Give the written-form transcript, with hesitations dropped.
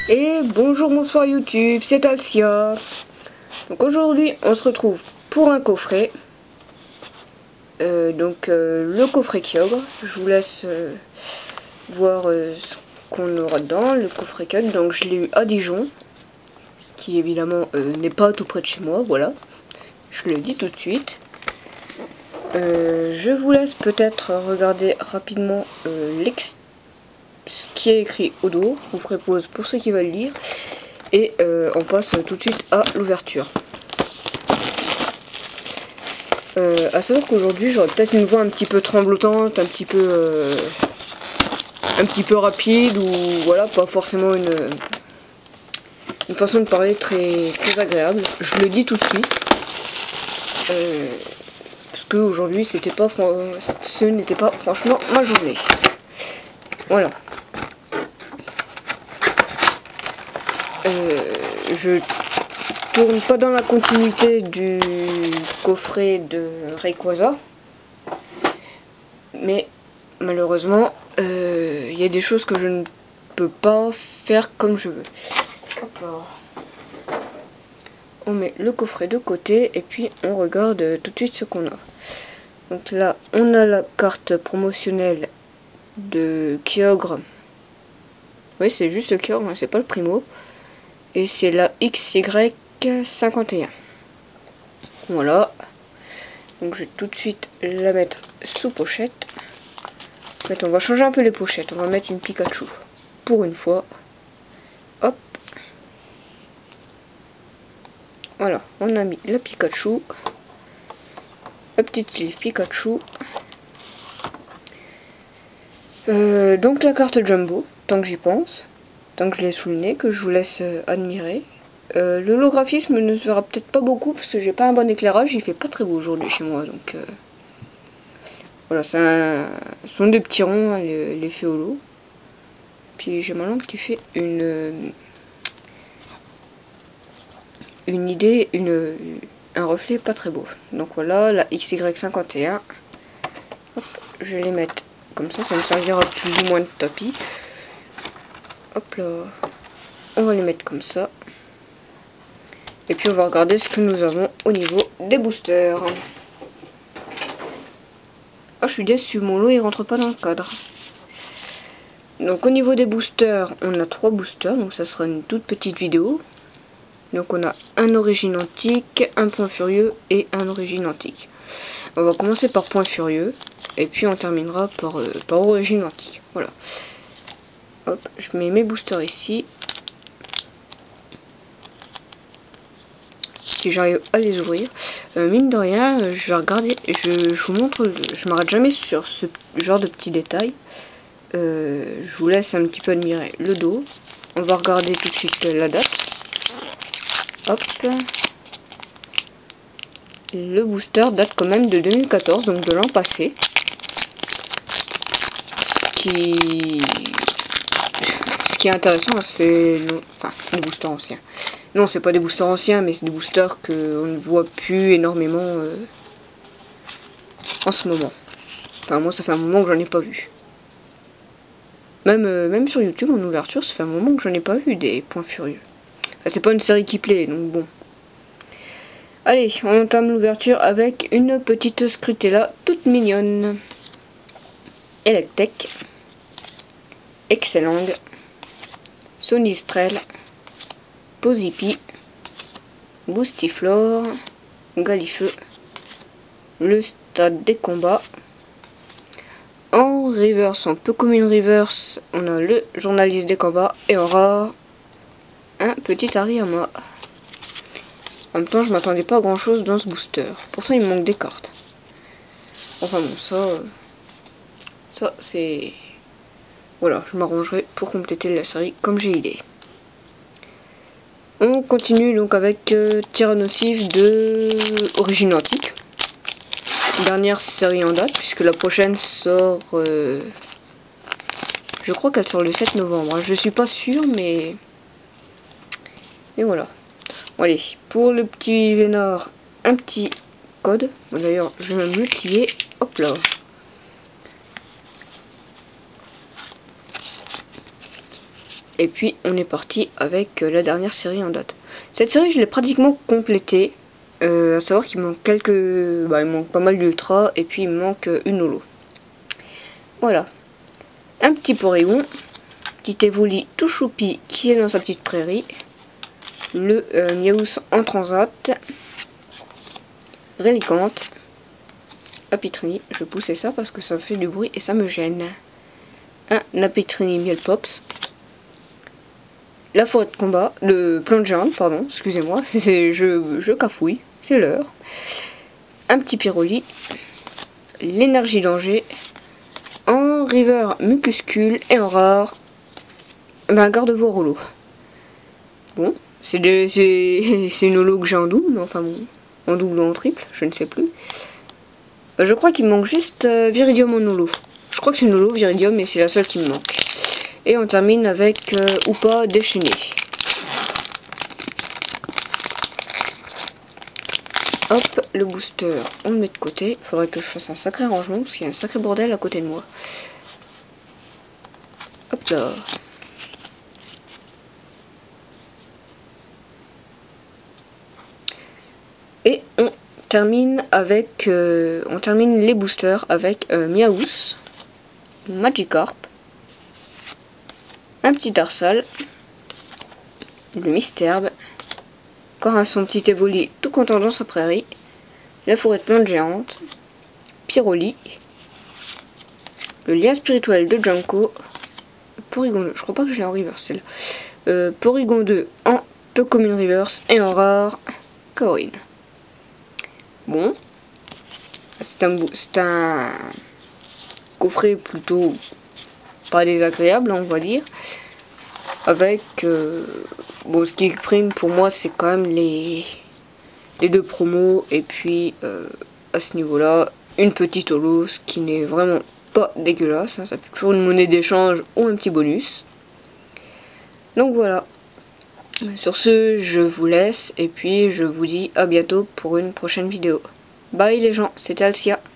Et bonjour, bonsoir YouTube, c'est Alcia. Donc aujourd'hui on se retrouve pour un coffret. Le coffret Kyogre. Je vous laisse voir ce qu'on aura dedans. Le coffret Kyogre, donc je l'ai eu à Dijon. Ce qui évidemment n'est pas tout près de chez moi, voilà. Je le dis tout de suite. Je vous laisse peut-être regarder rapidement ce qui est écrit au dos. Je vous ferai pause pour ceux qui veulent lire. Et on passe tout de suite à l'ouverture. À savoir qu'aujourd'hui j'aurai peut-être une voix un petit peu tremblotante, un petit peu rapide, ou voilà, pas forcément une façon de parler très agréable. Je le dis tout de suite. Parce que aujourd'hui ce n'était pas franchement ma journée. Voilà. Je tourne pas dans la continuité du coffret de Rayquaza, mais malheureusement il y a des choses que je ne peux pas faire comme je veux. Hop là. On met le coffret de côté et puis on regarde tout de suite ce qu'on a. Donc là on a la carte promotionnelle de Kyogre. Oui, c'est juste Kyogre, hein, c'est pas le primo. Et c'est la XY51. Voilà. Donc je vais tout de suite la mettre sous pochette. En fait, on va changer un peu les pochettes. On va mettre une Pikachu. Pour une fois. Hop. Voilà. On a mis la Pikachu. La petite sleeve Pikachu. Donc la carte Jumbo. Tant que j'y pense. Tant que je l'ai sous le nez. Que je vous laisse admirer. L'holographisme ne se verra peut-être pas beaucoup parce que j'ai pas un bon éclairage, il fait pas très beau aujourd'hui chez moi, donc voilà, ce sont des petits ronds, hein, l'effet holo. Puis j'ai ma lampe qui fait un reflet pas très beau. Donc voilà, la XY51. Hop, je vais les mettre comme ça me servira plus ou moins de tapis. Hop là, on va les mettre comme ça. Et puis on va regarder ce que nous avons au niveau des boosters. Ah, je suis déçue, mon lot il rentre pas dans le cadre. Donc au niveau des boosters, on a 3 boosters, donc ça sera une toute petite vidéo. Donc on a un origine antique, un point furieux et un origine antique. On va commencer par point furieux et puis on terminera par origine antique. Voilà. Hop, je mets mes boosters ici. Si j'arrive à les ouvrir. Mine de rien, je vais regarder, je vous montre, je m'arrête jamais sur ce genre de petits détails. Je vous laisse un petit peu admirer le dos. On va regarder tout de suite la date. Hop. Le booster date quand même de 2014, donc de l'an passé. Ce qui est intéressant, ça fait... Enfin, des boosters anciens. Non, c'est pas des boosters anciens, mais c'est des boosters qu'on ne voit plus énormément en ce moment. Enfin, moi, ça fait un moment que j'en ai pas vu. Même sur YouTube, en ouverture, ça fait un moment que j'en ai pas vu des points furieux. Enfin, c'est pas une série qui plaît, donc bon. Allez, on entame l'ouverture avec une petite Scrutella toute mignonne. Electek, Excellang, Sonistrel, Posipi, Boostiflore, Galifeu, le stade des combats. En reverse, en peu commune reverse, on a le journaliste des combats et on aura un petit Hariyama. En même temps, je m'attendais pas à grand chose dans ce booster. Pourtant, il me manque des cartes. Enfin bon, ça c'est... Voilà, je m'arrangerai pour compléter la série comme j'ai idée. On continue donc avec Tyrannosif de origine antique. Dernière série en date, puisque la prochaine sort... je crois qu'elle sort le 7 novembre. Je suis pas sûre, mais... Et voilà. Bon, allez, pour le petit Vénard, un petit code. Bon, d'ailleurs, je vais me multiplier. Hop là. Et puis on est parti avec la dernière série en date. Cette série je l'ai pratiquement complétée. À savoir qu'il manque il manque pas mal d'ultra et puis il me manque une holo. Voilà. Un petit Porygon. Petit Evoli tout choupi qui est dans sa petite prairie. Le Miaous en transat. Relicante. Apitrini. Je poussais ça parce que ça fait du bruit et ça me gêne. Un Apitrini Miel Pops. La forêt de combat, le plante géante, pardon, excusez-moi, je cafouille, c'est l'heure. Un petit Pyroli, l'énergie danger, en river mucuscule et en rare, un garde-voie holo. Bon, c'est une holo que j'ai en double, enfin bon, en double ou en triple, je ne sais plus. Je crois qu'il me manque juste Viridium en holo. Je crois que c'est une holo Viridium et c'est la seule qui me manque. Et on termine avec Hoopa déchaîné. Hop, le booster, on le met de côté. Il faudrait que je fasse un sacré rangement parce qu'il y a un sacré bordel à côté de moi. Hop là. Et on termine avec on termine les boosters avec Miaous, Magikarp, un petit Tarsal, le Mystherbe, encore son petit Evoli tout content dans sa prairie, la forêt de plantes géantes, Pyroli, le lien spirituel de Junko, Porygon 2, je crois pas que je l'ai en reverse celle-là, Porygon 2 en peu commune reverse et en rare, Kaorin. Bon, c'est un coffret plutôt pas désagréable, on va dire. Avec, bon, ce qui prime pour moi, c'est quand même les deux promos. Et puis, à ce niveau-là, une petite holo, ce qui n'est vraiment pas dégueulasse. Hein, ça fait toujours une monnaie d'échange ou un petit bonus. Donc voilà. Sur ce, je vous laisse. Et puis, je vous dis à bientôt pour une prochaine vidéo. Bye les gens, c'était Alcia.